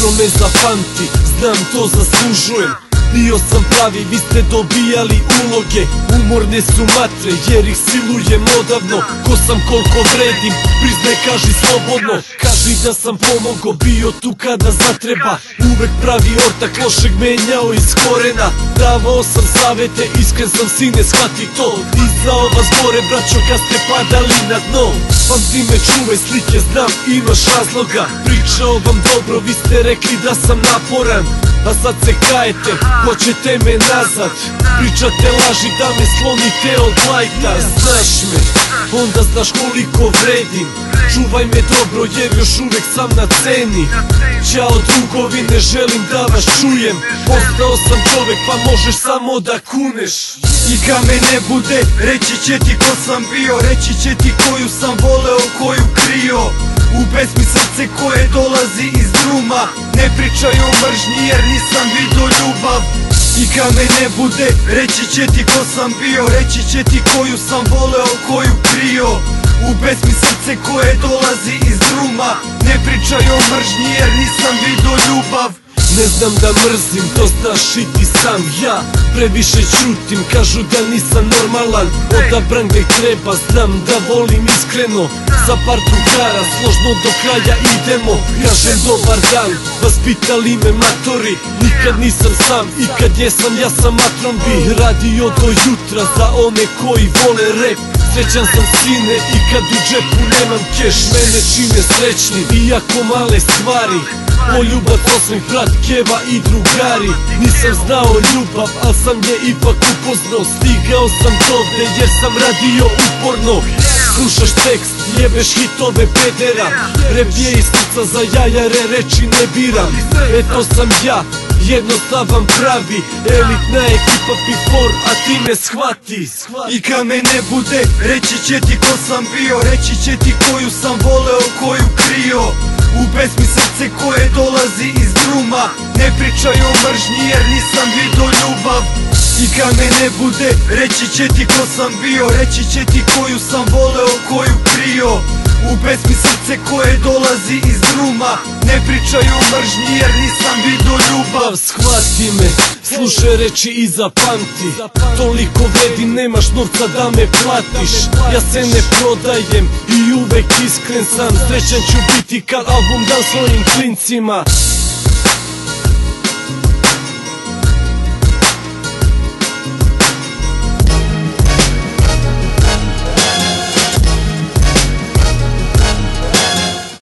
dobro me zapamti, znam to zaslužujem. Bio sam pravi, vi ste dobijali uloge. Umorne su matre jer ih silujem odavno. Ko sam, koliko vredim, priznaj, kaži slobodno. Kaži da sam pomogao, bio tu kada zatreba. Uvek pravi ortak, lošeg menjao iz korena. Davao sam savete, iskren sam sine, shvati to. Dizao vas gore braćo kad ste padali na dno. Pamti me, čuvaj slike, znam imaš razloga. Pričao vam dobro, vi ste rekli da sam naporan. A sad se kajete, hoćete me nazad. Pričate laži da me slonite od lajta. Znaš me, onda znaš koliko vredim. Čuvaj me dobro jer još uvek sam na ceni. Ćao drugovi, ne želim da vas čujem. Postao sam čovek pa možeš samo da kuneš. I kad me ne bude, reći će ti ko sam bio. Reći će ti koju sam voleo, koju krio. U pesmi srce koje dolazi iz druma. Ne pričaj o mržnji jer nisam vidio ljubav. I kad me ne bude, reći će ti ko sam bio. Reći će ti koju sam voleo, koju krio. U pesmi srce koje dolazi iz druma. Ne pričaj o mržnji jer nisam vidio ljubav. Ne znam da mrzim, to znaš i ti sam. Ja previše ćutim, kažu da nisam normalan. Odabran gde treba, znam da volim iskreno. Za par drugara, složno do kraja idemo. Kažem dobar dan, vaspitali me matori. Nikad nisam sam i kad jesam, ja sam matron bi radio do jutra za one koji vole rap. Srećan sam sine i kad u džepu nemam keš. Mene čine srećni, iako male stvari. Poljubac, osmeh, brat, keva i drugari. Nisam znao ljubav, al sam je ipak upoznao. Stigao sam dovde jer sam radio uporno. Slušaš tekst, jebeš hitove pedera. Rep je iz srca, za jajare reči ne biram. Eto sam ja, jednostavan pravi. Elitna ekipa P4, a ti me shvati. I kad me ne bude, reći će ti ko sam bio. Reći će ti koju sam voleo, koju krio. U pesmi srce koje dolazi iz druma. Ne pričaj o mržnji jer nisam vidio ljubav. I kad me ne bude, reći će ti ko sam bio. Reći će ti koju sam voleo, koju krio. U pesmi srce koje dolazi iz druma. Ne pričaj o mržnji jer nisam vidio ljubav. Shvati me, slušaj reči i zapamti. Toliko vredim, nemaš novca da me platiš. Ja se ne prodajem i uvek iskren sam. Srećan ću biti kad album dam svojim klincima.